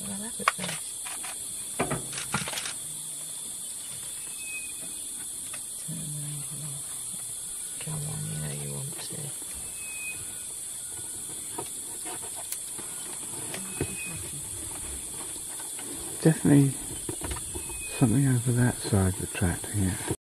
Well, have it then. Turn over. Come on, you know you want to. Definitely something over that side of the track here.